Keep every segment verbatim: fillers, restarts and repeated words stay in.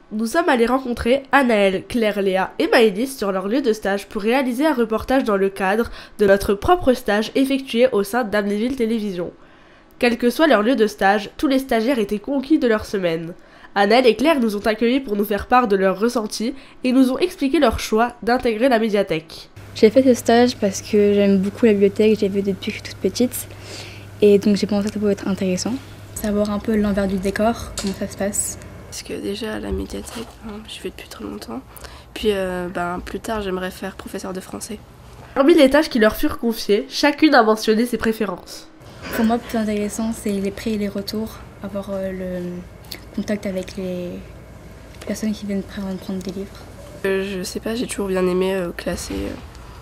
Nous sommes allés rencontrer Anaëlle, Claire, Léa et Maëlys sur leur lieu de stage pour réaliser un reportage dans le cadre de notre propre stage effectué au sein d'Amnéville Télévision. Quel que soit leur lieu de stage, tous les stagiaires étaient conquis de leur semaine. Anaëlle et Claire nous ont accueillis pour nous faire part de leurs ressentis et nous ont expliqué leur choix d'intégrer la médiathèque. J'ai fait ce stage parce que j'aime beaucoup la bibliothèque, j'ai vu depuis que je suis toute petite et donc j'ai pensé que ça pouvait être intéressant. Savoir un peu l'envers du décor, comment ça se passe. Parce que déjà à la médiathèque, hein, je vais depuis très longtemps. Puis euh, ben, plus tard, j'aimerais faire professeur de français. Parmi les tâches qui leur furent confiées, chacune a mentionné ses préférences. Pour moi, le plus intéressant, c'est les prix et les retours, avoir euh, le contact avec les personnes qui viennent prendre des livres. Euh, je sais pas, j'ai toujours bien aimé euh, classer. Euh,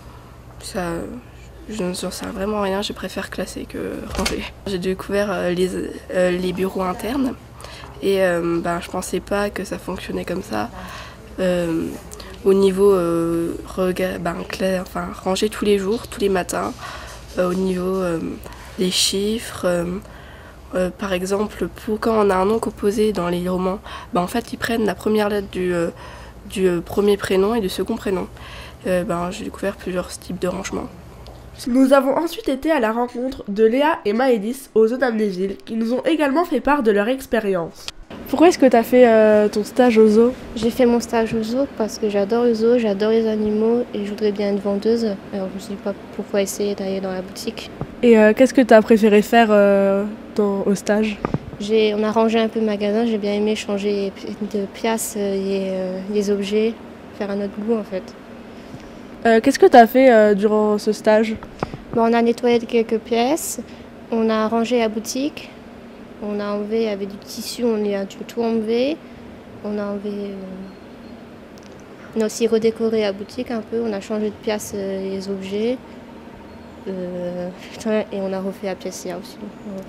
ça, je ne sais vraiment rien, je préfère classer que ranger. J'ai découvert euh, les, euh, les bureaux internes. Et euh, ben, je pensais pas que ça fonctionnait comme ça. Euh, au niveau euh, rega- ben, clair, enfin, ranger tous les jours, tous les matins. Euh, au niveau euh, des chiffres. Euh, euh, par exemple, pour quand on a un nom composé dans les romans, ben, en fait ils prennent la première lettre du, euh, du euh, premier prénom et du second prénom. Euh, ben, j'ai découvert plusieurs types de rangement. Nous avons ensuite été à la rencontre de Léa et Maëlys au zoo d'Amnéville qui nous ont également fait part de leur expérience. Pourquoi est-ce que tu as fait euh, ton stage au zoo? J'ai fait mon stage au zoo parce que j'adore le zoo, j'adore les animaux et je voudrais bien être vendeuse. Alors je me suis dit pas pourquoi essayer d'aller dans la boutique. Et euh, qu'est-ce que tu as préféré faire euh, dans, au stage? J'ai, on a rangé un peu le magasin, j'ai bien aimé changer de place les, euh, les objets, faire un autre goût en fait. Euh, qu'est-ce que tu as fait euh, durant ce stage? Bon, on a nettoyé quelques pièces, on a rangé la boutique, on a enlevé avec du tissu, on a tout enlevé, on a enlevé, euh... on a aussi redécoré la boutique un peu, on a changé de place euh, les objets euh... et on a refait la pièce là aussi.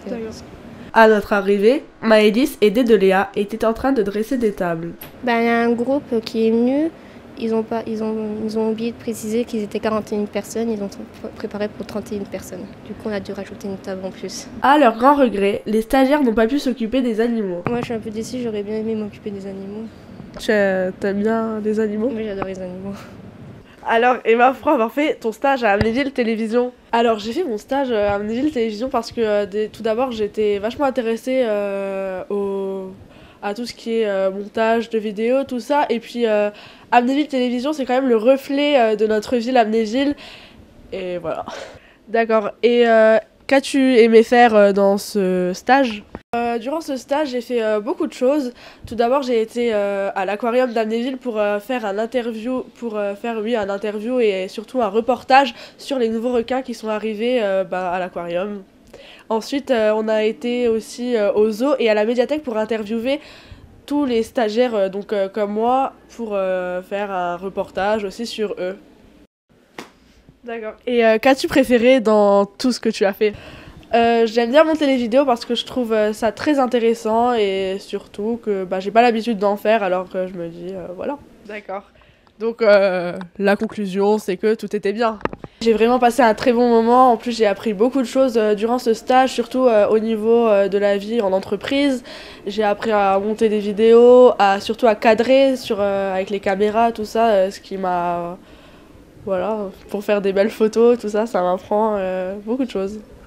À notre arrivée, Maëlys, aidée de Léa, était en train de dresser des tables. Ben, il y a un groupe qui est venu. Ils ont, pas, ils, ont, ils ont oublié de préciser qu'ils étaient quarante et une personnes, ils ont préparé pour trente et une personnes. Du coup, on a dû rajouter une table en plus. À leur grand regret, les stagiaires n'ont pas pu s'occuper des animaux. Moi, je suis un peu déçue, j'aurais bien aimé m'occuper des animaux. T'aimes bien les animaux? Oui, j'adore les animaux. Alors, Emma, pourquoi avoir fait ton stage à Amnéville Télévision? Alors, j'ai fait mon stage à Amnéville Télévision parce que euh, des, tout d'abord, j'étais vachement intéressée euh, au... à tout ce qui est euh, montage de vidéos, tout ça. Et puis, euh, Amnéville Télévision, c'est quand même le reflet euh, de notre ville Amnéville. Et voilà. D'accord. Et euh, qu'as-tu aimé faire euh, dans ce stage? euh, Durant ce stage, j'ai fait euh, beaucoup de choses. Tout d'abord, j'ai été euh, à l'aquarium d'Amnéville pour euh, faire un interview, pour euh, faire oui un interview et surtout un reportage sur les nouveaux requins qui sont arrivés euh, bah, à l'aquarium. Ensuite, euh, on a été aussi euh, au zoo et à la médiathèque pour interviewer tous les stagiaires euh, donc, euh, comme moi pour euh, faire un reportage aussi sur eux. D'accord. Et euh, qu'as-tu préféré dans tout ce que tu as fait? euh, J'aime bien monter les vidéos parce que je trouve euh, ça très intéressant et surtout que bah, j'ai pas l'habitude d'en faire alors que je me dis euh, voilà. D'accord. Donc euh, la conclusion c'est que tout était bien. J'ai vraiment passé un très bon moment, en plus j'ai appris beaucoup de choses euh, durant ce stage, surtout euh, au niveau euh, de la vie en entreprise. J'ai appris à monter des vidéos, à, surtout à cadrer sur, euh, avec les caméras, tout ça, euh, ce qui m'a... Euh, voilà, pour faire des belles photos, tout ça, ça m'apprend euh, beaucoup de choses.